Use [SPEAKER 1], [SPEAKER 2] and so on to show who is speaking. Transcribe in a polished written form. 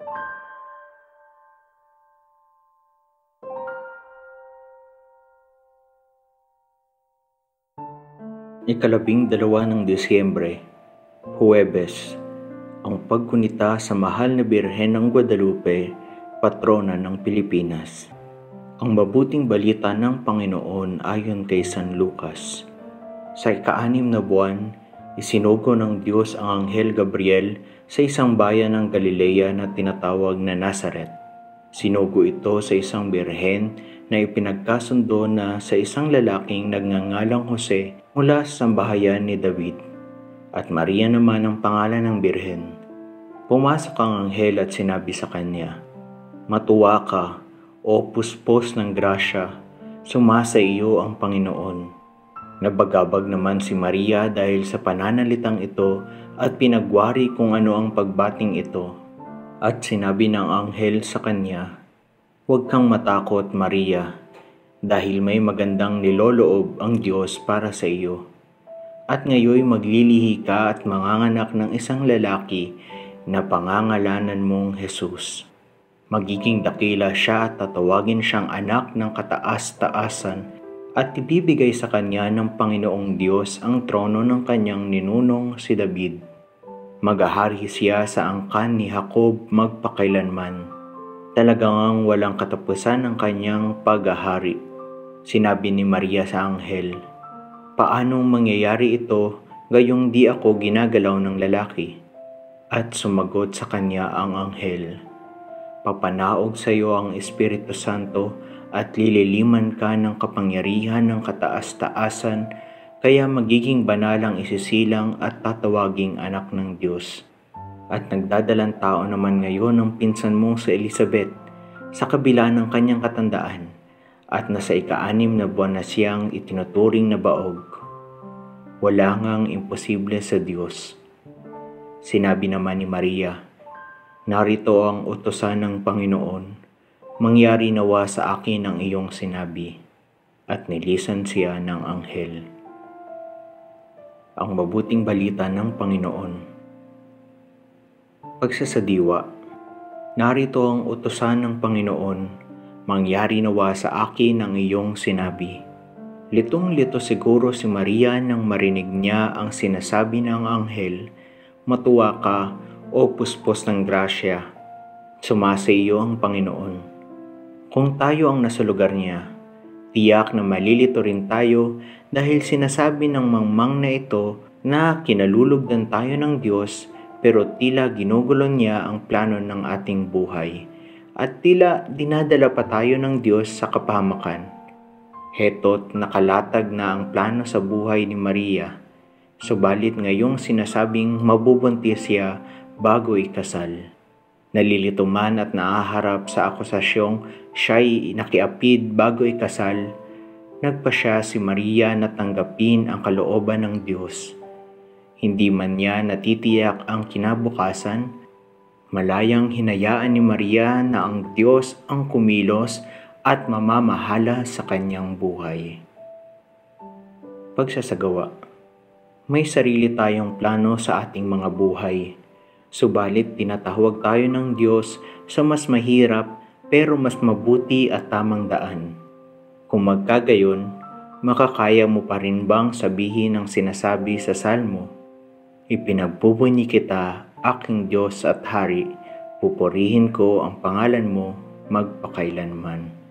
[SPEAKER 1] Ikalabing-dalawa ng Disyembre, Huwebes, ang paggunita sa mahal na Birhen ng Guadalupe, patrona ng Pilipinas. Ang mabuting balita ng Panginoon ayon kay San Lucas. Sa ika-6 na buwan, isinugo ng Diyos ang Anghel Gabriel sa isang bayan ng Galilea na tinatawag na Nazaret. Sinugo ito sa isang birhen na ipinagkasundo na sa isang lalaking nagngangalang Jose mula sa sambahayan ni David. At Maria naman ang pangalan ng birhen. Pumasok ang anghel at sinabi sa kanya, "Matuwa ka, o puspos ng grasya, sumasa iyo ang Panginoon." Nabagabag naman si Maria dahil sa pananalitang ito at pinagwari kung ano ang pagbating ito. At sinabi ng anghel sa kanya, "Huwag kang matakot, Maria, dahil may magandang niloloob ang Diyos para sa iyo. At ngayoy maglilihi ka at manganganak ng isang lalaki na pangangalanan mong Jesus. Magiging dakila siya at tatawagin siyang anak ng kataas-taasan at ibibigay sa kanya ng Panginoong Diyos ang trono ng kanyang ninunong si David. Maghahari siya sa angkan ni Jacob magpakailanman. Talagang walang katapusan ang kanyang paghahari." Sinabi ni Maria sa anghel, "Paanong mangyayari ito gayong di ako ginagalaw ng lalaki?" At sumagot sa kanya ang anghel, "Papanaog sa iyo ang Espiritu Santo at lililiman ka ng kapangyarihan ng kataas-taasan, kaya magiging banal ang isisilang at tatawaging anak ng Diyos. At nagdadalang tao naman ngayon ang pinsan mong si Elizabeth sa kabila ng kanyang katandaan, at nasa ika-6 na buwan na siyang itinuturing na baog. Wala ngang imposible sa Diyos." Sinabi naman ni Maria, "Narito ang utusan ng Panginoon, mangyari nawa sa akin ang iyong sinabi." At nilisan siya ng anghel. Ang mabuting balita ng Panginoon. Pagsasadiwa. Narito ang utusan ng Panginoon, mangyari nawa sa akin ang iyong sinabi. Litong-lito siguro si Maria nang marinig niya ang sinasabi ng anghel, "Matuwa ka, o puspos ng grasya, sumasa iyo ang Panginoon." Kung tayo ang nasa lugar niya, tiyak na malilito rin tayo dahil sinasabi ng mangmang na ito na kinalulugdan tayo ng Diyos pero tila ginugulo niya ang plano ng ating buhay at tila dinadala pa tayo ng Diyos sa kapahamakan. Heto't nakalatag na ang plano sa buhay ni Maria, subalit ngayong sinasabing mabubuntis siya bago ikasal. Nalilito man at naaharap sa akusasyong siya'y nakiapid bago ikasal, nagpa siya si Maria na tanggapin ang kalooban ng Diyos. Hindi man niya natitiyak ang kinabukasan, malayang hinayaan ni Maria na ang Diyos ang kumilos at mamamahala sa kanyang buhay. Pagsasagawa. May sarili tayong plano sa ating mga buhay. Subalit tinatawag tayo ng Diyos sa mas mahirap pero mas mabuti at tamang daan. Kung magkagayon, makakaya mo pa rin bang sabihin ang sinasabi sa Salmo? "Ipinagbubunyi kita, aking Diyos at Hari, pupurihin ko ang pangalan mo magpakailanman."